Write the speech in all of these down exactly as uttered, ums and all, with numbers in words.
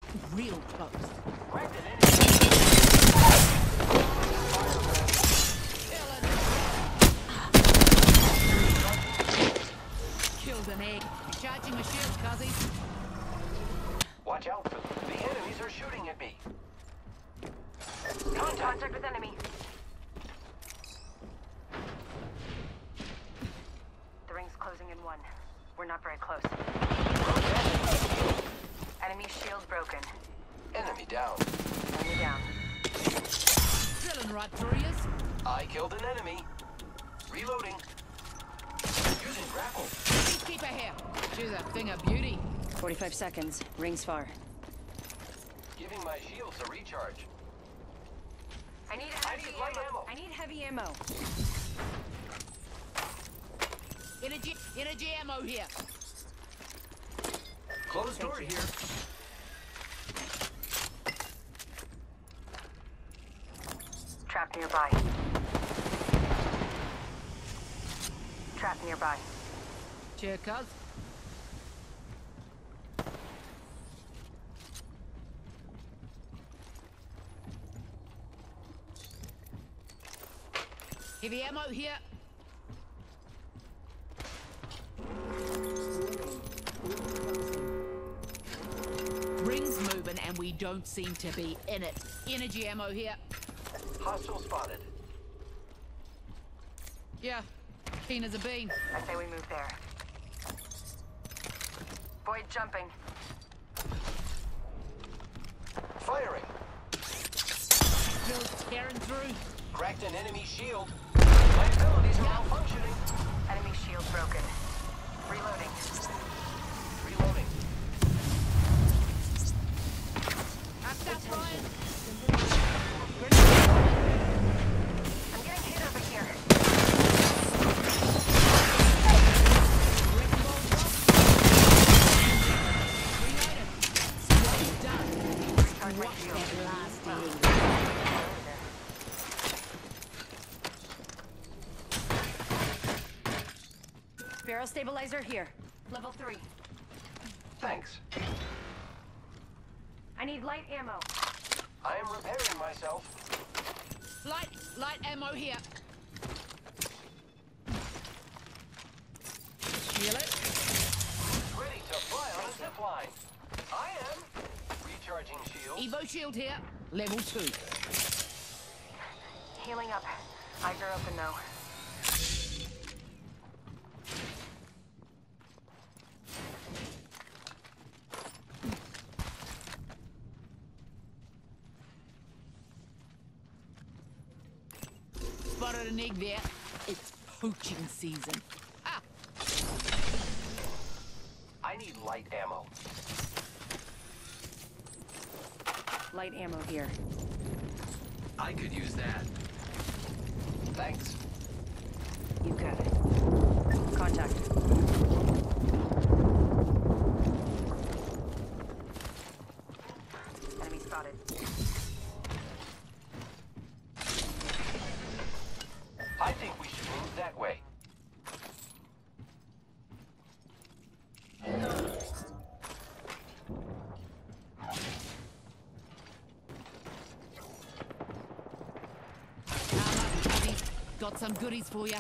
real close. Killed an egg. Charging my shield, cuzzies. Watch out for them. The enemies are shooting at me. Contact, Contact with enemy. The ring's closing in one. We're not very close. Enemy shield broken. Enemy down. Enemy down. Drilling right through yous. I killed an enemy. Reloading. Using grapple. Peacekeeper here. She's a thing of beauty. forty-five seconds. Rings far. Giving my shields a recharge. I need I heavy need light ammo. ammo. I need heavy ammo. Energy, energy ammo here. Closed door here. Trap nearby. Trap nearby. Cheer, cuz. Heavy ammo here. Rings moving and we don't seem to be in it. Energy ammo here. Hostile spotted. Yeah, keen as a bean. I say we move there. Void jumping. Firing. Still tearing through. Cracked an enemy shield. My abilities are malfunctioning. Enemy shield broken. Reloading. Reloading. Up, up, Ryan. I'm getting hit over here. Wrecking ball drop. Reloaded. Well done. Recharge my Watch shield. that last dig. Barrel stabilizer here. Level three. Thanks. I need light ammo. I am repairing myself. Light, light ammo here. Feel it? Ready to fly on a zip line. I am. Recharging shield. Evo shield here. Level two. Healing up. Eyes are open though. Spotted an egg there. It's poaching season. Ah, I need light ammo. Light ammo here. I could use that. Thanks. You got it. Contact. Enemy spotted. I think we should move that way. got some goodies for you.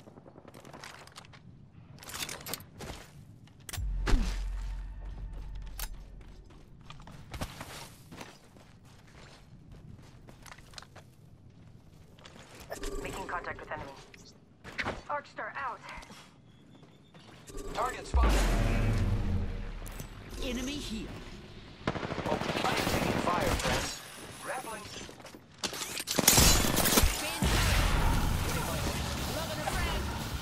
Making contact with enemy. Arcstar out. Target spotted. Enemy here. Oh, I am taking fire, friends. Grappling. Loving a friend.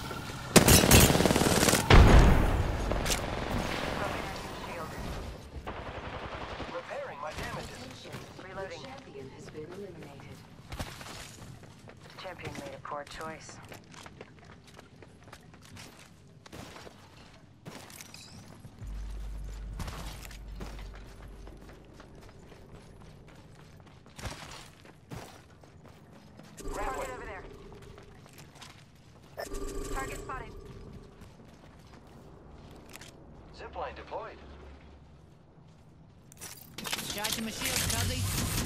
Broken shield. Repairing my damages. Reloading. Champion has been eliminated. Champion made a poor choice. Target over there. Target spotted. Zipline deployed. Charging Recharging my shields, cuzzy.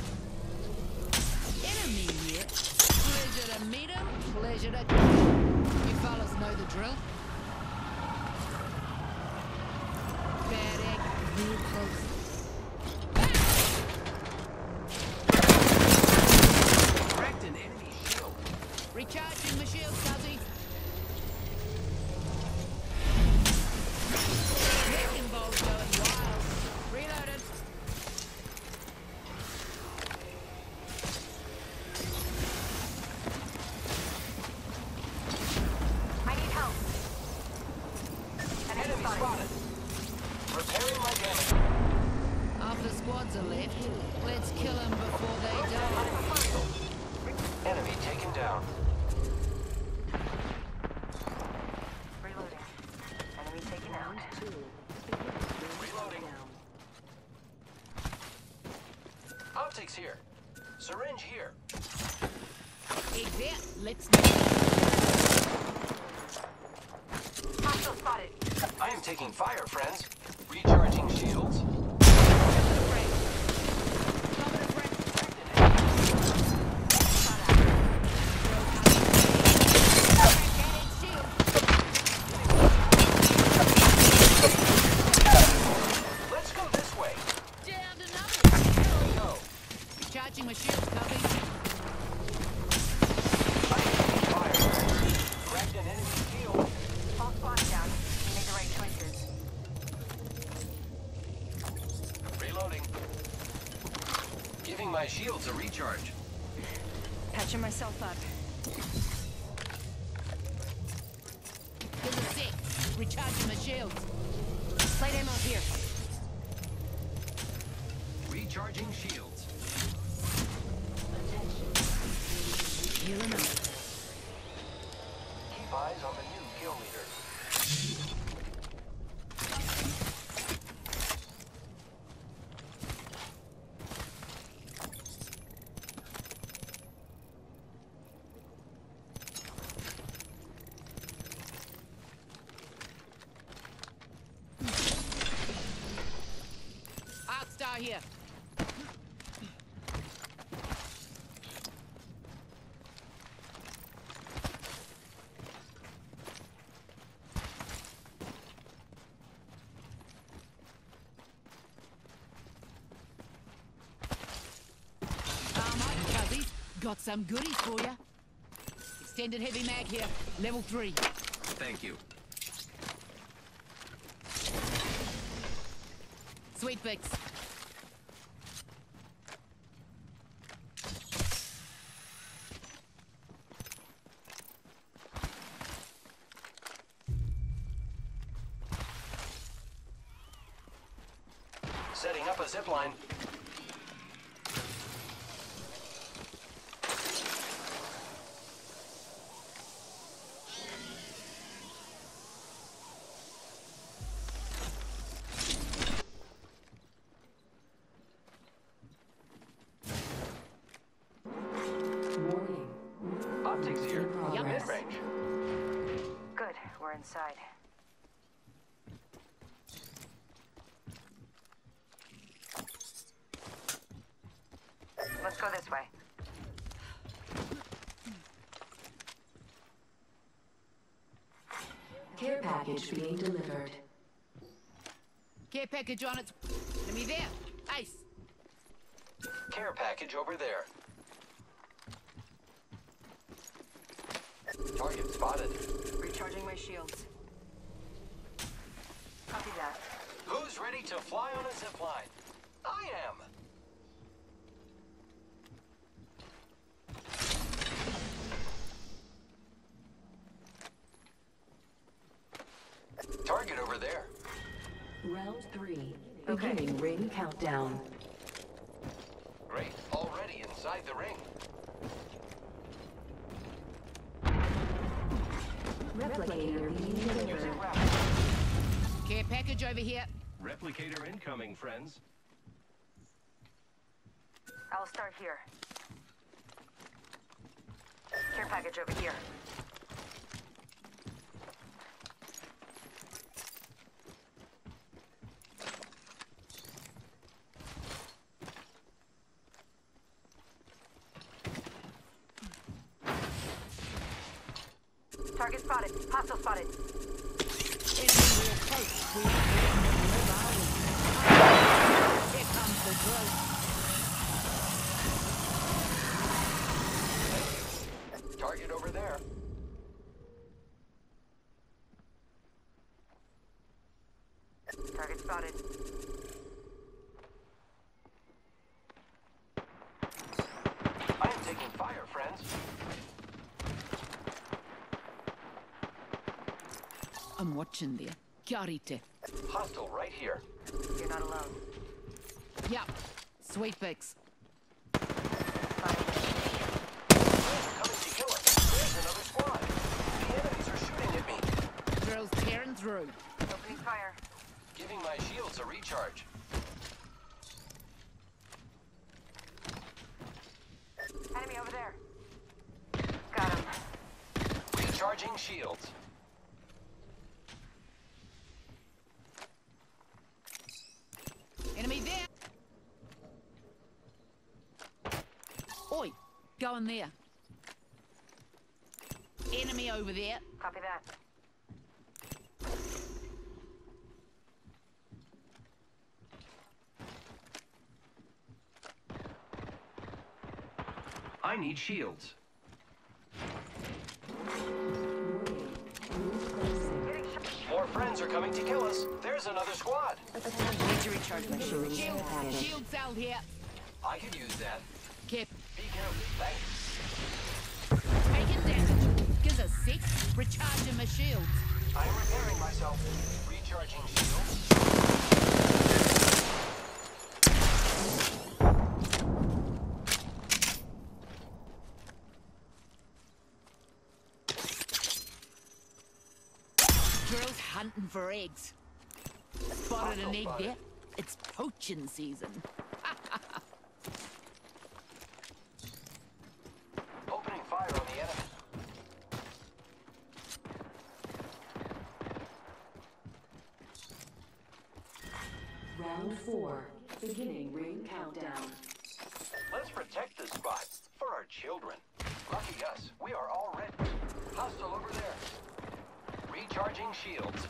Enemy here. Pleasure to meet him, pleasure to... You fellas know the drill. Bad egg, real close. Cracked an enemy shield. Recharging my shields, cuzzy. Wrecking ball's going wild. Reloaded. I need help. Enemy Enemy spotted. spotted. Repairing my damage. After squads are left, let's kill them before they die. Enemy taken down. Reloading. Enemy taken out. Round two. Reloading. Down. Optics here. Syringe here. Eggs out. Let's move. Hostile spotted. I am taking fire, friends. Recharging shields. Let's go this way. Down another. Here we go. Recharging my shields, cubby. I am taking fire, friends. Cracked an enemy shield. All squads down. You made the right choices. Reloading. Giving my shields a recharge. Patching myself up. Here's a sec. Recharging my shields. Light ammo here. Recharging shields. Attention. Healing up. Keep eyes on the new kill leader. Arcstar here. Arm up, cuzzies. Got some goodies for ya. Extended heavy mag here. Level three. Thank you. Sweet fix. Setting up a zipline. Warning. Optics here. Yep. Mid-range. Good. We're inside. Let's go this way. Care package being delivered. Care package on its... Enemy there. Ace. Care package over there. Target spotted. Recharging my shields. Copy that. Who's ready to fly on a zipline? I am. Target over there. Round three. Okay. Beginning ring countdown. Great. Already inside the ring. Replicator being delivered. Using rapid. Care package over here. Replicator incoming, friends. I'll start here. Care package over here. spotted. Hostile spotted. Enemy real close. We ain't letting them live, are we? Here comes the drone. Target over there. Target spotted. I am taking fire, friends. I'm watching there. Chiarite. Hostile right here. You're not alone. Yup. Sweet picks. Spotted. Coming to kill us. There's another squad. The enemies are shooting at me. Drill's tearing through. Opening fire. Giving my shields a recharge. Enemy over there. Got him. Recharging shields. Enemy there. Oi, go in there. Enemy over there. Copy that. I need shields. Getting shot. More friends are coming to kill us. There's another squad. Need to recharge my shield. Shield, shield cell here. I could use that. Kip, Be careful. Thanks. taking damage. Gives us six. Recharging my shields. I'm repairing myself. Recharging shields. Drill's hunting for eggs. Spotted an egg Spotted. there. It's poaching season. Opening fire on the enemy. Round four. Beginning ring countdown. Let's protect this spot for our children. Lucky us, we are all ready. Hostile over there. Recharging shields.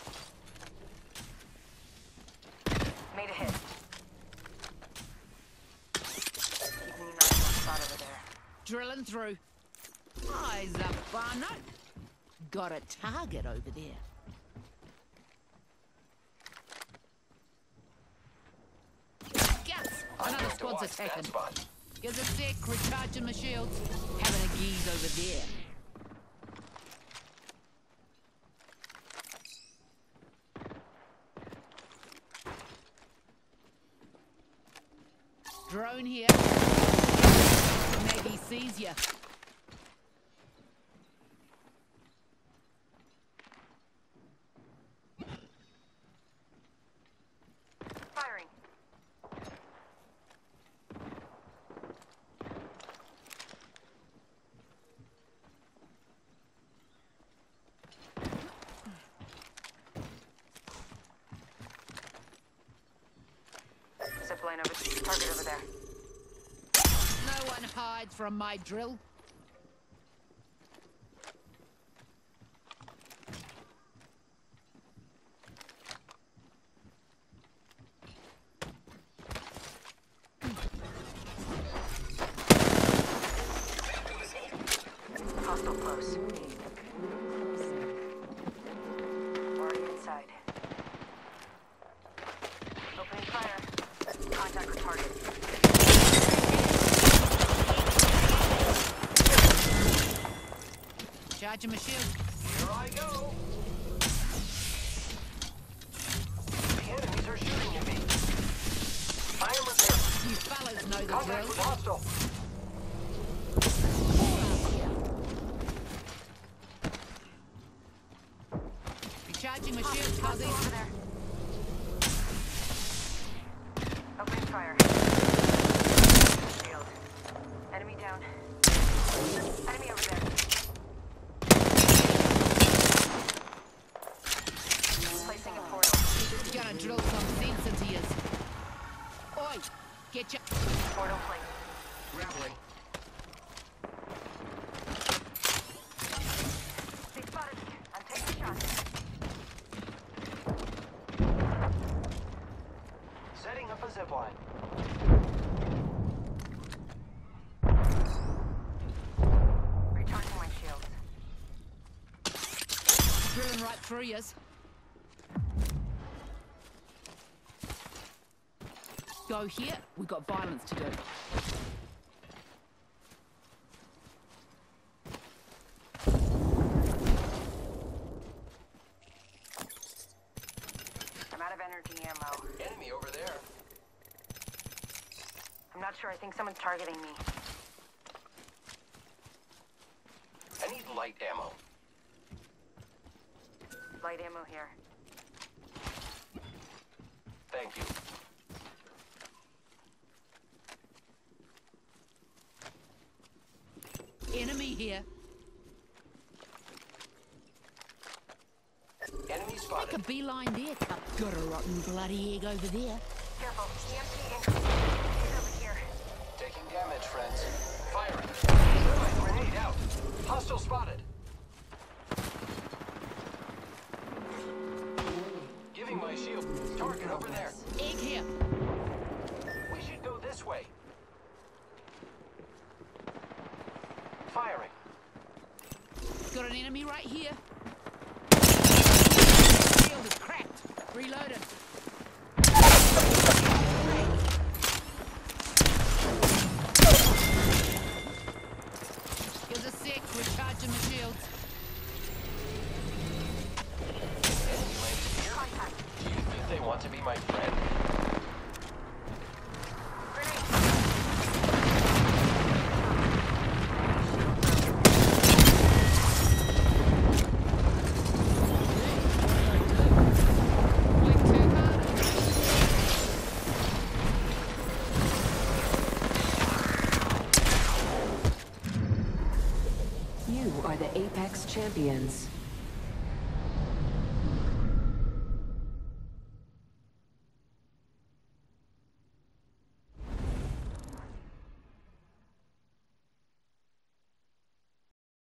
Made a hit. Keeping an eye on the spot over there. Drilling through. Eyes up, Barno. Got a target over there. Guts! I'm Another going to squad's watch that attacking. spot. Gives a sec, recharging my shields. Having a geeze over there. Drone here. Maybe sees ya. Firing. Zip line over. Target over there. No one hides from my drill. Hostile close. Already inside. Opening fire. Contact with target. Charging my shield. Here I go. The enemies are shooting at me. I am repaired. You fellas know the Contact drill. with hostile. Recharging my shield, Hostile over Cuzzy. there. Opening fire. Shield. Enemy down. Enemy over there. Placing a portal. Gonna drill some sense into yous. Oi, get ya. Portal placed. Grappling. They spotted. Recharging my shields. Drilling right through yous. Go here. We've got violence to do. I'm out of energy ammo. Enemy over there. I'm not sure. I think someone's targeting me. I need light ammo. Light ammo here. Thank you. Enemy here. Enemy Make a spotted. beeline there. Cup. Got a rotten bloody egg over there. Careful. E M P incoming. He's over here. Taking damage, friends. Firing. Thermite grenade out. Hostile spotted. Giving my shield. Target over there. Egg here. We should go this way. Firing. Got an enemy right here. Shield is cracked. Reloaded. Give us a sec. Recharging the shields. Enemy landed here. Contact. Do you think they want to be my friend? Wait too hard. You are the Apex Champions.